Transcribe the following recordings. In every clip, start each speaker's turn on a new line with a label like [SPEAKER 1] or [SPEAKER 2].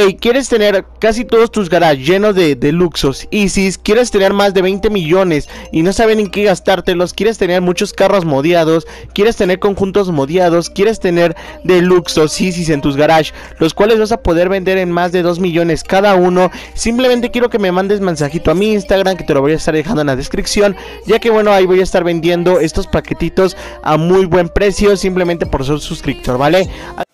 [SPEAKER 1] quieres tener casi todos tus garages llenos de Luxos Easys, quieres tener más de 20 millones y no saben en qué gastártelos, quieres tener muchos carros modiados, quieres tener conjuntos modiados, quieres tener de Luxos Easys en tus garages, los cuales vas a poder vender en más de 2 millones cada uno. Simplemente quiero que me mandes mensajito a mi Instagram, que te lo voy a estar dejando en la descripción, ya que bueno, ahí voy a estar vendiendo estos paquetitos a muy buen precio, simplemente por ser suscriptor, ¿vale?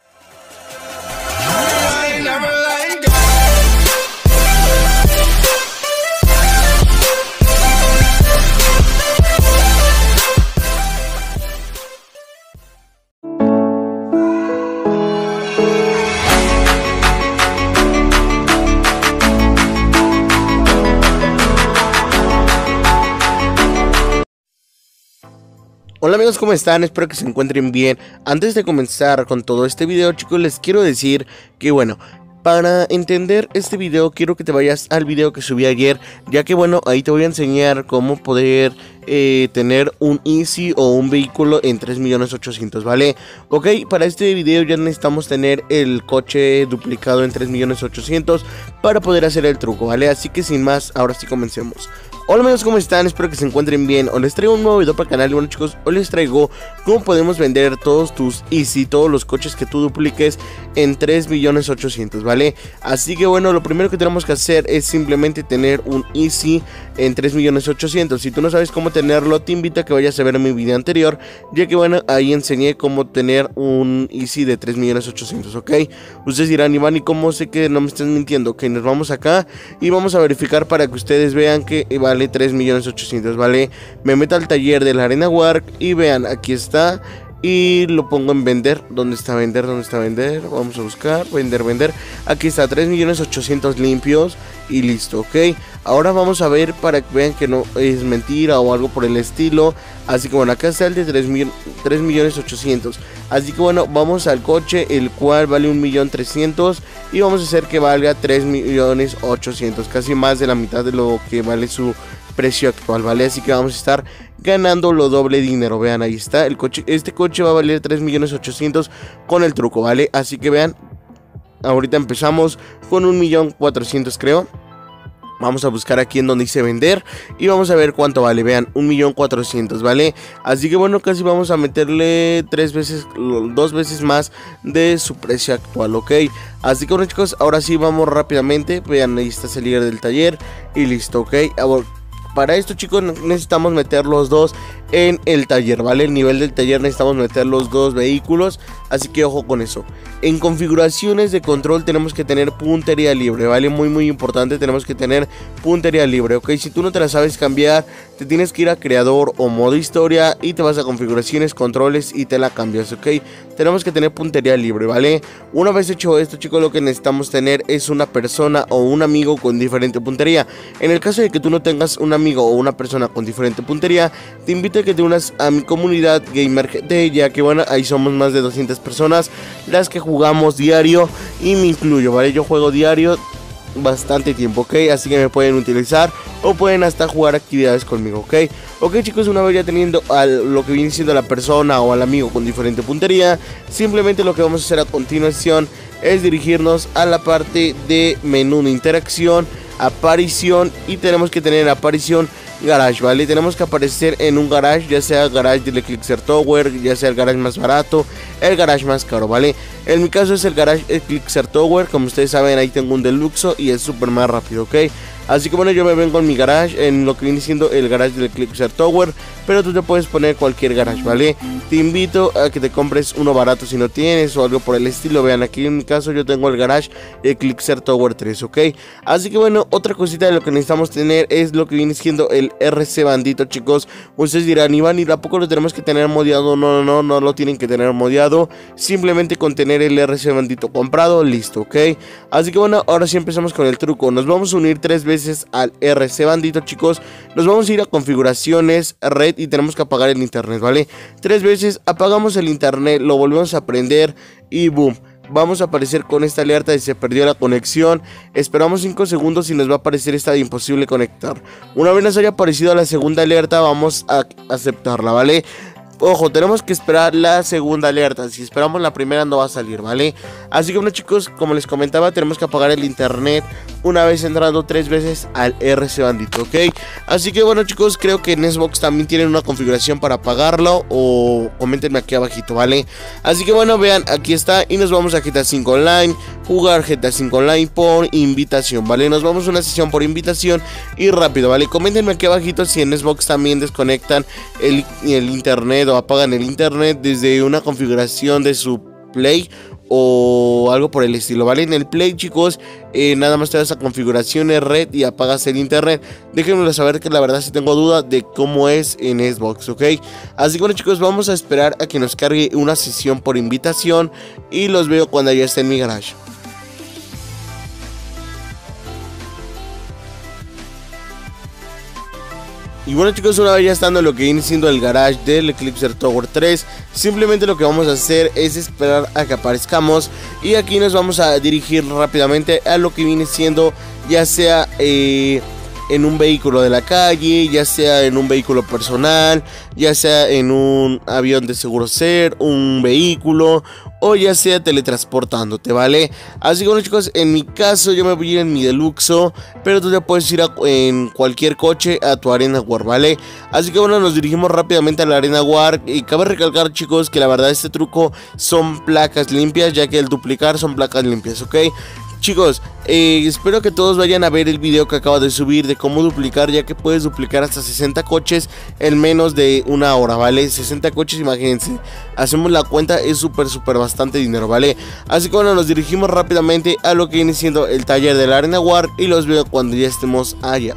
[SPEAKER 1] Hola amigos, ¿cómo están? Espero que se encuentren bien. Antes de comenzar con todo este video, chicos, les quiero decir que bueno, para entender este video quiero que te vayas al video que subí ayer, ya que bueno, ahí te voy a enseñar cómo poder tener un Easy o un vehículo en 3.800.000, ¿vale? Ok, para este video ya necesitamos tener el coche duplicado en 3.800.000 para poder hacer el truco, ¿vale? Así que sin más, ahora sí comencemos. Hola amigos, ¿cómo están? Espero que se encuentren bien. Hoy les traigo un nuevo video para el canal. Y bueno chicos, hoy les traigo cómo podemos vender todos tus Easy, todos los coches que tú dupliques en 3.800.000, ¿vale? Así que bueno, lo primero que tenemos que hacer es simplemente tener un Easy en 3.800.000. Si tú no sabes cómo tenerlo, te invito a que vayas a ver mi video anterior, ya que bueno, ahí enseñé cómo tener un Easy de 3.800.000, ¿ok? Ustedes dirán, Iván, ¿y cómo sé que no me estás mintiendo? Ok, nos vamos acá y vamos a verificar para que ustedes vean que vale 3.800.000, ¿vale? Me meto al taller de la Arena Warg y vean, aquí está. Y lo pongo en vender. ¿Dónde está vender? ¿Dónde está vender? Vamos a buscar, vender. Aquí está, 3.800.000 limpios. Y listo, ok. Ahora vamos a ver para que vean que no es mentira o algo por el estilo. Así que bueno, acá está el de 3.800.000. Así que bueno, vamos al coche, el cual vale 1.300.000. Y vamos a hacer que valga 3.800.000. Casi más de la mitad de lo que vale su precio actual, ¿vale? Así que vamos a estar ganando lo doble dinero. Vean, ahí está el coche. Este coche va a valer 3.800.000 con el truco, ¿vale? Así que vean, ahorita empezamos con 1.400.000, creo. Vamos a buscar aquí en donde dice vender y vamos a ver cuánto vale. Vean, 1.400.000, ¿vale? Así que bueno, casi vamos a meterle 2 veces más de su precio actual, ¿ok? Así que bueno chicos, ahora sí vamos rápidamente. Vean, ahí está el líder del taller y listo, ¿ok? Para esto chicos necesitamos meter los dos en el taller, ¿vale? El nivel del taller necesitamos meter los dos vehículos, así que ojo con eso. En configuraciones de control tenemos que tener puntería libre, ¿vale? Muy importante, tenemos que tener puntería libre, ¿ok? Si tú no te la sabes cambiar, te tienes que ir a creador o modo historia y te vas a configuraciones, controles y te la cambias, ¿ok? Tenemos que tener puntería libre, ¿vale? Una vez hecho esto chicos, lo que necesitamos tener es una persona o un amigo con diferente puntería. En el caso de que tú no tengas un amigo o una persona con diferente puntería, te invito a que te unas a mi comunidad Gamer GT, ya que bueno, ahí somos más de 200 personas las que jugamos diario y me incluyo, ¿vale? Yo juego diario bastante tiempo, ¿ok? Así que me pueden utilizar o pueden hasta jugar actividades conmigo, ¿ok? Ok chicos, una vez ya teniendo lo que viene siendo la persona o al amigo con diferente puntería, simplemente lo que vamos a hacer a continuación es dirigirnos a la parte de menú de interacción, aparición, y tenemos que tener aparición garage, ¿vale? Tenemos que aparecer en un garage, ya sea el garage del Eclipser Tower, ya sea el garage más barato, el garage más caro, ¿vale? En mi caso es el garage Eclipser Tower, como ustedes saben ahí tengo un deluxe y es súper más rápido, ¿ok? Así que bueno, yo me vengo en mi garage, en lo que viene siendo el garage del Eclipser Tower, pero tú te puedes poner cualquier garage, ¿vale? Te invito a que te compres uno barato si no tienes o algo por el estilo. Vean, aquí en mi caso yo tengo el garage Eclipser Tower 3, ¿ok? Así que bueno, otra cosita de lo que necesitamos tener es lo que viene siendo el RC Bandito, chicos. Ustedes dirán, Iván, ¿y a poco lo tenemos que tener modiado? No lo tienen que tener modiado. Simplemente con tener el RC Bandito comprado, listo, ¿ok? Así que bueno, ahora sí empezamos con el truco. Nos vamos a unir 3 veces al RC Bandito, chicos. Nos vamos a ir a configuraciones, red, y tenemos que apagar el internet, ¿vale? 3 veces apagamos el internet, lo volvemos a prender y boom, vamos a aparecer con esta alerta de se perdió la conexión. Esperamos 5 segundos y nos va a aparecer esta de imposible conectar. Una vez nos haya aparecido la segunda alerta, vamos a aceptarla, ¿vale? Ojo, tenemos que esperar la segunda alerta. Si esperamos la primera no va a salir, ¿vale? Así que bueno, chicos, como les comentaba, tenemos que apagar el internet una vez entrando 3 veces al RC Bandito, ¿ok? Así que bueno, chicos, creo que en Xbox también tienen una configuración para apagarlo, o coméntenme aquí abajito, ¿vale? Así que bueno, vean, aquí está, y nos vamos a GTA 5 Online, jugar GTA 5 Online por invitación, ¿vale? Nos vamos a una sesión por invitación y rápido, ¿vale? Coméntenme aquí abajito si en Xbox también desconectan el internet o apagan el internet desde una configuración de su Play o algo por el estilo, ¿vale? En el Play, chicos, nada más te das a configuraciones, red y apagas el internet. Déjenmelo saber, que la verdad sí tengo duda de cómo es en Xbox, ¿ok? Así que bueno, chicos, vamos a esperar a que nos cargue una sesión por invitación y los veo cuando ya esté en mi garage. Y bueno, chicos, una vez ya estando en lo que viene siendo el garage del Eclipse Tower 3, simplemente lo que vamos a hacer es esperar a que aparezcamos, y aquí nos vamos a dirigir rápidamente a lo que viene siendo, ya sea en un vehículo de la calle, ya sea en un vehículo personal, ya sea en un avión de seguro ser, un vehículo, o ya sea teletransportándote, ¿vale? Así que bueno, chicos, en mi caso yo me voy a ir en mi Deluxo, pero tú ya puedes ir en cualquier coche a tu Arena War, ¿vale? Así que bueno, nos dirigimos rápidamente a la Arena War, y cabe recalcar, chicos, que la verdad este truco son placas limpias, ya que el duplicar son placas limpias, ¿ok? Chicos, espero que todos vayan a ver el video que acabo de subir de cómo duplicar, ya que puedes duplicar hasta 60 coches en menos de una hora, ¿vale? 60 coches, imagínense, hacemos la cuenta, es súper bastante dinero, ¿vale? Así que bueno, nos dirigimos rápidamente a lo que viene siendo el taller de la Arena War y los veo cuando ya estemos allá.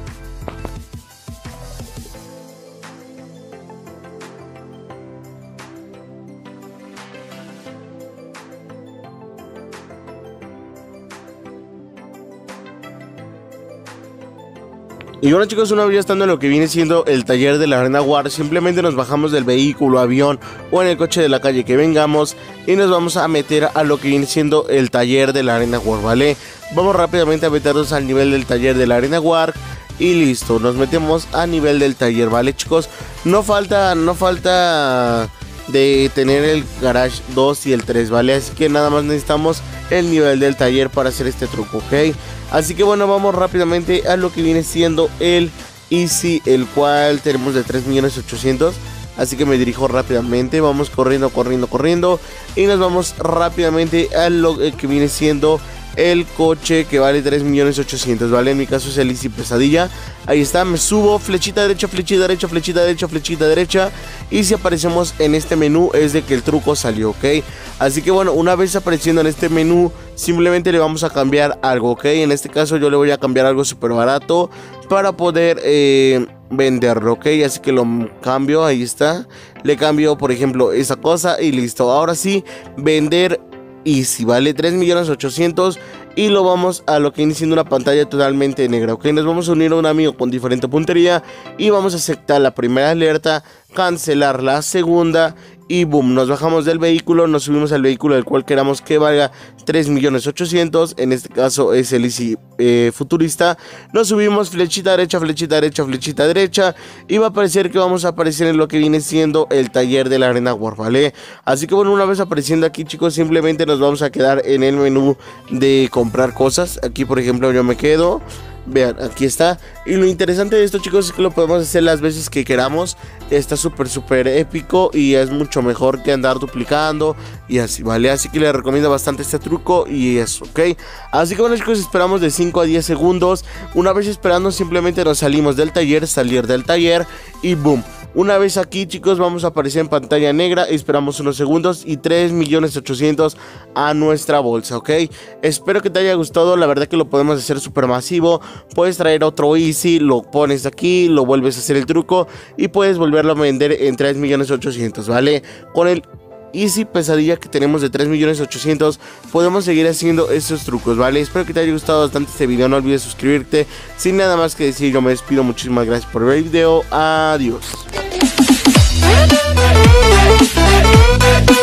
[SPEAKER 1] Y bueno, chicos, una vez ya estando en lo que viene siendo el taller de la Arena War, simplemente nos bajamos del vehículo, avión o en el coche de la calle que vengamos y nos vamos a meter a lo que viene siendo el taller de la Arena War, ¿vale? Vamos rápidamente a meternos al nivel del taller de la Arena War y listo, nos metemos a nivel del taller, ¿vale, chicos? No falta de tener el Garage 2 y el 3, ¿vale? Así que nada más necesitamos el nivel del taller para hacer este truco, ¿ok? Así que bueno, vamos rápidamente a lo que viene siendo el Easy, el cual tenemos de 3.800.000. Así que me dirijo rápidamente, vamos corriendo y nos vamos rápidamente a lo que viene siendo el coche que vale 3.800.000, ¿vale? En mi caso es el Easy Pesadilla. Ahí está, me subo, flechita derecha, flechita derecha, flechita derecha, flechita derecha. Y si aparecemos en este menú es de que el truco salió, ¿ok? Así que bueno, una vez apareciendo en este menú, simplemente le vamos a cambiar algo, ¿ok? En este caso yo le voy a cambiar algo súper barato para poder venderlo, ¿ok? Así que lo cambio, ahí está. Le cambio, por ejemplo, esa cosa y listo. Ahora sí, vender Easy, ¿vale? 3.800.000 y lo vamos a lo que viene siendo una pantalla totalmente negra, ¿ok? Nos vamos a unir a un amigo con diferente puntería y vamos a aceptar la primera alerta, cancelar la segunda y boom, nos bajamos del vehículo, nos subimos al vehículo del cual queramos que valga 3.800.000, en este caso es el Easy futurista. Nos subimos, flechita derecha, flechita derecha, flechita derecha y va a aparecer que vamos a aparecer en lo que viene siendo el taller de la Arena War, ¿vale? Así que bueno, una vez apareciendo aquí, chicos, simplemente nos vamos a quedar en el menú de comprar cosas. Aquí por ejemplo yo me quedo. Vean, aquí está. Y lo interesante de esto, chicos, es que lo podemos hacer las veces que queramos. Está súper épico y es mucho mejor que andar duplicando y así, ¿vale? Así que les recomiendo bastante este truco y eso, ¿ok? Así que bueno, chicos, esperamos de 5 a 10 segundos. Una vez esperando, simplemente nos salimos del taller, salir del taller y boom. Una vez aquí, chicos, vamos a aparecer en pantalla negra, esperamos unos segundos y 3.800.000 a nuestra bolsa, ¿ok? Espero que te haya gustado, la verdad que lo podemos hacer súper masivo. Puedes traer otro Easy, lo pones aquí, lo vuelves a hacer el truco y puedes volverlo a vender en 3.800.000, ¿vale? Con el Easy Pesadilla que tenemos de 3.800.000 podemos seguir haciendo estos trucos, ¿vale? Espero que te haya gustado bastante este video, no olvides suscribirte. Sin nada más que decir, yo me despido, muchísimas gracias por ver el video, adiós.